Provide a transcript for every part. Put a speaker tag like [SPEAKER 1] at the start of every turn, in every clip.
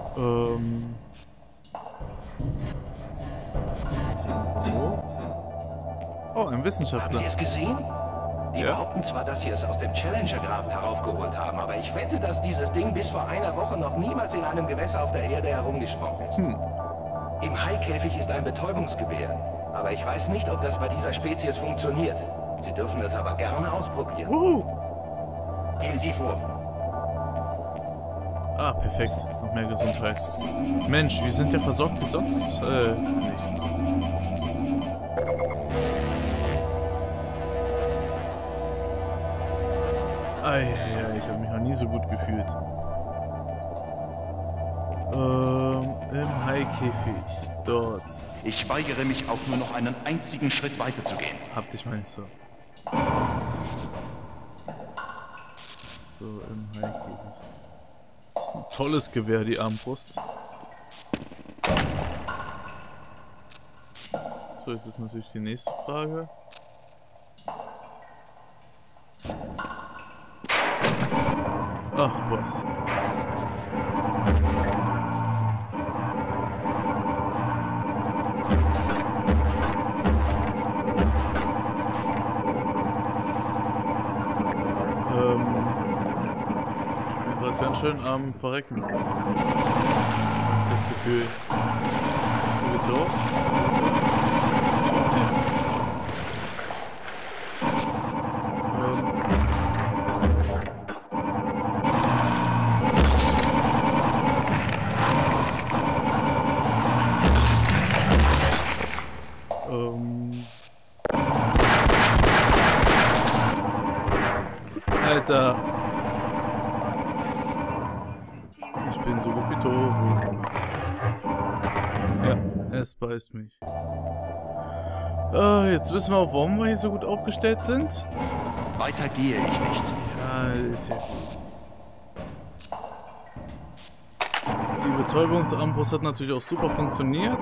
[SPEAKER 1] Ähm. Oh, ein
[SPEAKER 2] Haben
[SPEAKER 1] Wissenschaftler.
[SPEAKER 2] Sie es gesehen? Die
[SPEAKER 1] Ja.
[SPEAKER 2] behaupten zwar, dass sie es aus dem Challenger-Graben heraufgeholt haben, aber ich wette, dass dieses Ding bis vor einer Woche noch niemals in einem Gewässer auf der Erde herumgesprungen ist. Im Haikäfig ist ein Betäubungsgewehr, aber ich weiß nicht, ob das bei dieser Spezies funktioniert. Sie dürfen es aber gerne ausprobieren. Gehen Sie vor.
[SPEAKER 1] Ah, perfekt. Noch mehr Gesundheit. Mensch, wir sind ja versorgt wie sonst nicht. Eieiei, ich habe mich noch nie so gut gefühlt. Im Haikäfig. Dort.
[SPEAKER 3] Ich weigere mich auch nur noch einen einzigen Schritt weiter zu gehen.
[SPEAKER 1] Hab dich mal nicht so. So, im Haikäfig. Das ist ein tolles Gewehr, die Armbrust. So, jetzt ist natürlich die nächste Frage. Ach was. Ich bin gerade ganz schön am Verrecken. Das Gefühl. Wo geht's los? Was soll ich jetzt hier? Alter. Ich bin so gut wie tot. Ja, es beißt mich. Jetzt wissen wir auch, warum wir hier so gut aufgestellt sind.
[SPEAKER 3] Weiter gehe ich nicht.
[SPEAKER 1] Ja, ist ja gut. Die Betäubungsarmbrust hat natürlich auch super funktioniert.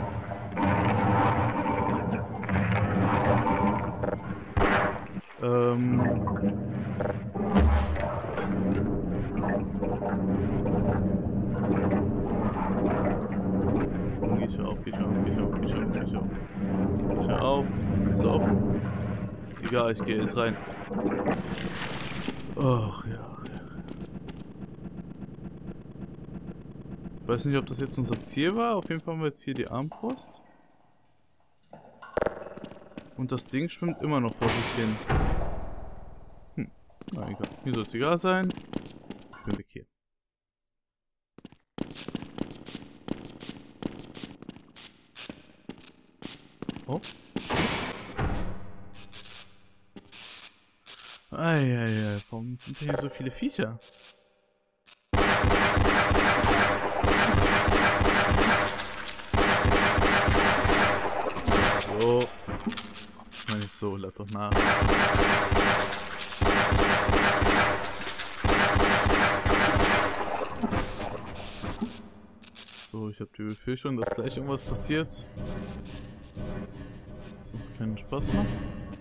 [SPEAKER 1] Geh schon auf, geh schon auf, geh schon auf, geh schon auf, geh schon auf. Geh schon auf. Bist du offen? Egal, ich gehe jetzt rein. Ach ja. Ich weiß nicht, ob das jetzt unser Ziel war. Auf jeden Fall haben wir jetzt hier die Armbrust. Und das Ding schwimmt immer noch vor sich hin. Na egal. Hier soll es egal sein. Ich bin weg hier. Oh. Eieiei, warum sind hier so viele Viecher? So. Ich meine nicht so, lad doch nach. So, ich habe die Befürchtung, dass gleich irgendwas passiert. Was uns keinen Spaß macht.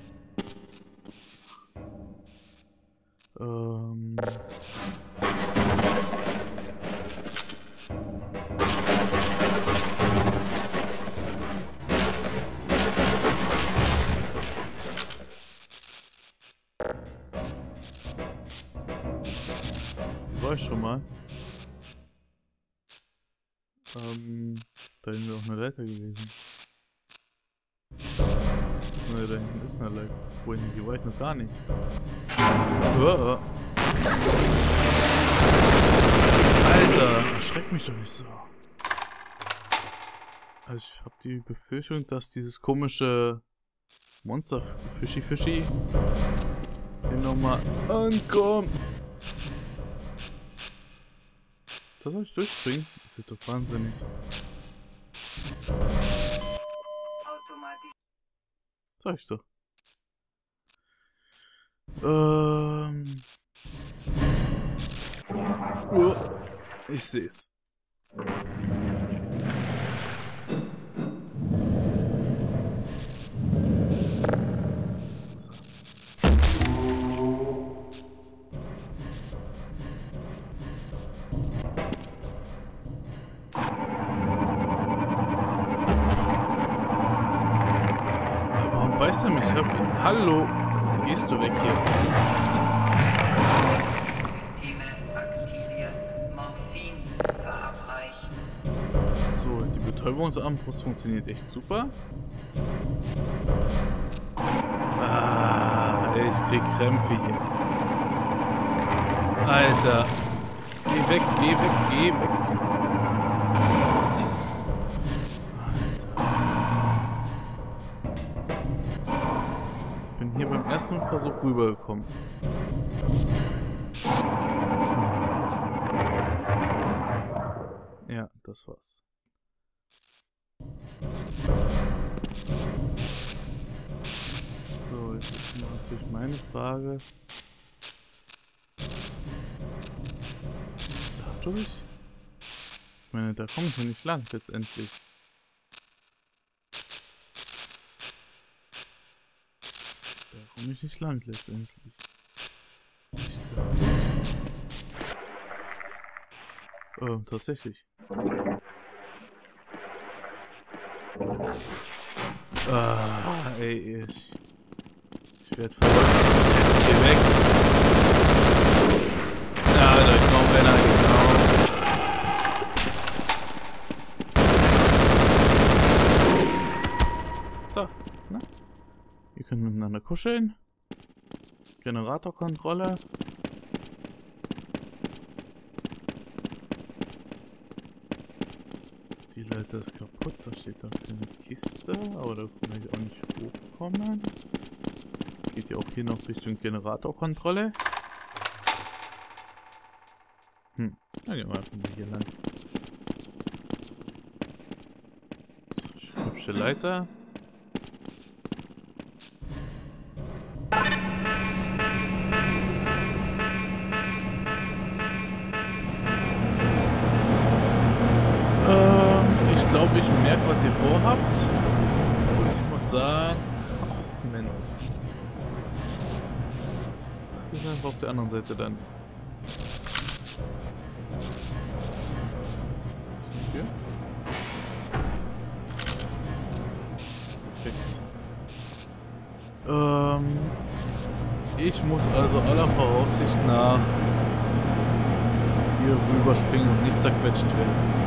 [SPEAKER 1] War ich schon mal. Da hinten wäre auch eine Leiter gewesen. Ne, da hinten ist eine Leiter. Wohin, die war ich noch gar nicht. Alter, erschreck mich doch nicht so. Also ich habe die Befürchtung, dass dieses komische Monster Fischi hier nochmal ankommt. Da soll ich durchspringen? Das ist doch wahnsinnig. Sag ich doch. Oh, ich seh's. ist er mich? Hallo. Gehst du weg hier?
[SPEAKER 4] Systeme aktiviert. Morphin verabreichen.
[SPEAKER 1] So, die Betäubungsarmbrust funktioniert echt super. Ah, ich krieg Krämpfe hier. Alter. Geh weg, geh weg, geh weg. Hier beim ersten Versuch rübergekommen. Ja, das war's. So, jetzt ist natürlich meine Frage. Ist dadurch? Ich meine, da komme ich ja nicht lang letztendlich. Da komme ich nicht lang letztendlich. Was ist da? Tatsächlich. Ah, ey, ich werde verrückt. Geh weg. Ja, da kommt einer, genau. Da, ne? Ihr könnt miteinander kuscheln. Generatorkontrolle. Die Leiter ist kaputt. Da steht da eine Kiste. Aber da kann ich auch nicht hochkommen. Geht ja auch hier noch Richtung Generatorkontrolle. Na, gehen wir einfach mal hier lang. So, hübsche Leiter. Ich glaube, ich merke, was ihr vorhabt. Und ich muss sagen... Ach, Mensch. Wir sind einfach auf der anderen Seite dann. Hier. Perfekt. Ich muss also aller Voraussicht nach hier rüberspringen und nicht zerquetscht werden.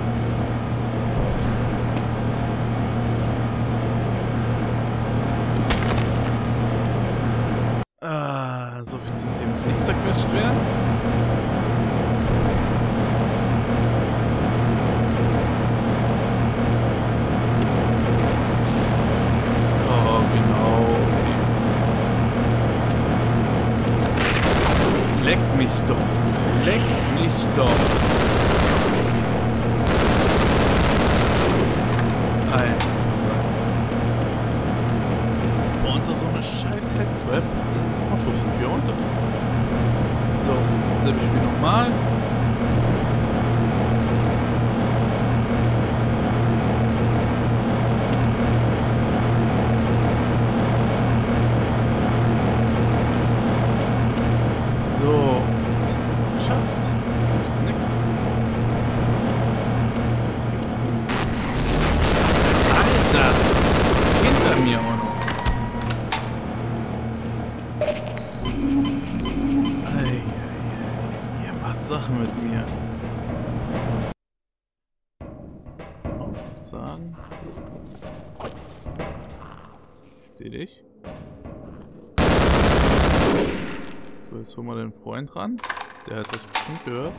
[SPEAKER 1] So viel zum Thema nicht zerquetscht werden. Oh, genau. Leck mich doch. Leck mich doch. Alter. Spawnt da so eine scheiß Headcrab. Oh, schon sind wir runter. So, selbe Spiel nochmal. So, das haben wir geschafft. Gibt's nix. Alter! Hinter mir auch noch. Ihr macht Sachen mit mir. Ich muss sagen. Ich sehe dich. So, jetzt holen wir den Freund ran. Der hat das bestimmt gehört.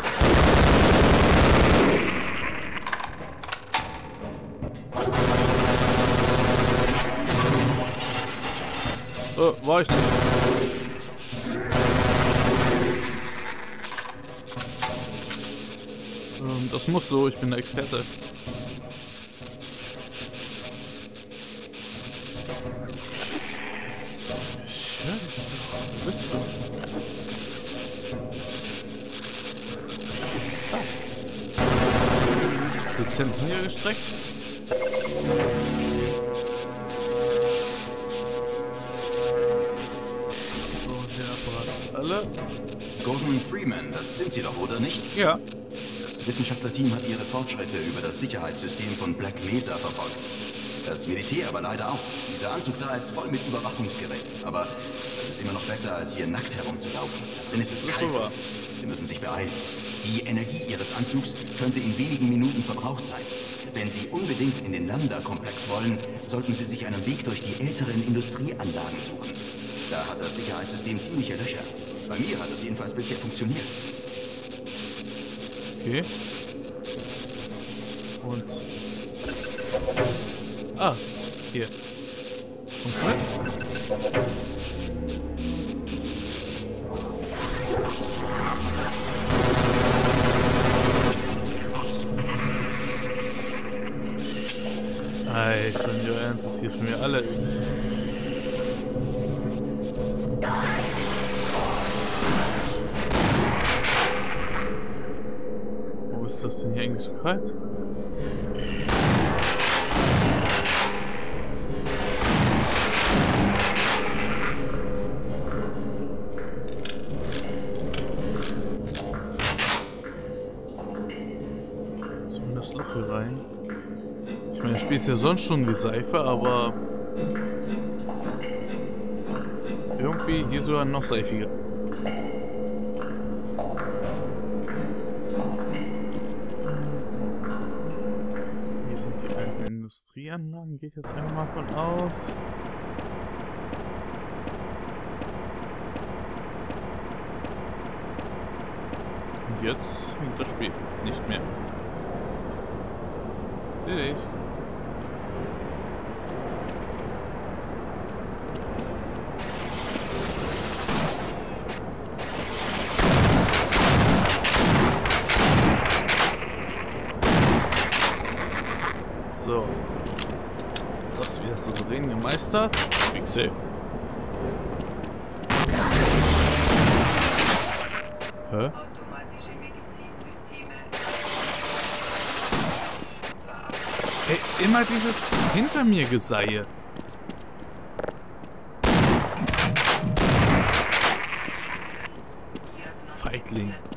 [SPEAKER 1] War ich nicht. Das muss so, ich bin der Experte. Wo bist du? Ah. Dezent niedergestreckt. So, der Apparat ist alle.
[SPEAKER 3] Gordon Freeman, das sind Sie doch, oder nicht?
[SPEAKER 1] Ja.
[SPEAKER 3] Das Wissenschaftlerteam hat Ihre Fortschritte über das Sicherheitssystem von Black Mesa verfolgt. Das Militär aber leider auch. Dieser Anzug da ist voll mit Überwachungsgeräten. Aber das ist immer noch besser, als hier nackt herumzulaufen. Denn es ist kalt. Sie müssen sich beeilen. Die Energie Ihres Anzugs könnte in wenigen Minuten verbraucht sein. Wenn Sie unbedingt in den Lambda-Komplex wollen, sollten Sie sich einen Weg durch die älteren Industrieanlagen suchen. Da hat das Sicherheitssystem ziemliche Löcher. Bei mir hat es jedenfalls bisher funktioniert.
[SPEAKER 1] Okay. Und... Ah, hier. Kommst du mit? Ey, Senor Ernst, ist hier schon wieder alles. Wo ist das denn hier eigentlich so kalt? Jetzt in das Loch hier rein. Ich meine, das Spiel ist ja sonst schon die Seife, aber irgendwie hier sogar noch seifiger. Hier sind die alten Industrieanlagen, gehe ich jetzt einfach mal von aus. Und jetzt hängt das Spiel nicht mehr. Sehe ich. So. Das wieder souverän gemeistert. Big Save. Hä?
[SPEAKER 4] Automatische Medizinsysteme.
[SPEAKER 1] Ey, immer dieses hinter mir Geseihe. Feigling.